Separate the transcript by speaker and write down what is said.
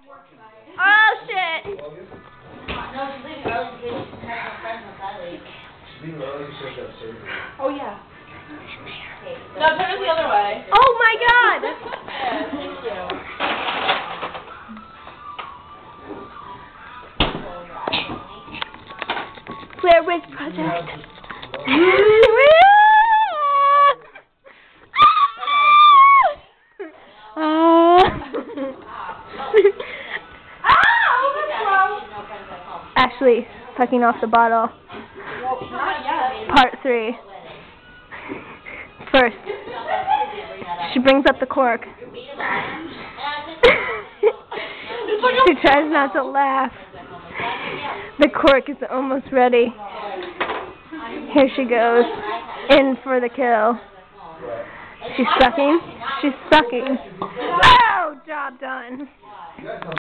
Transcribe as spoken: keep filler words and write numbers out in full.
Speaker 1: Oh shit!
Speaker 2: No, she's leaving early because she has no friends on Saturday.
Speaker 3: She's leaving early because she has to have surgery.
Speaker 4: Oh yeah. No, turn it the other way.
Speaker 1: Oh my god!
Speaker 4: Yeah, thank you.
Speaker 1: Blair Witch Project. Ashley sucking off the bottle.
Speaker 4: Well, not yet.
Speaker 1: Part three. First, she brings up the cork. She tries not to laugh. The cork is almost ready. Here she goes, in for the kill. She's sucking. She's sucking. Oh, job done.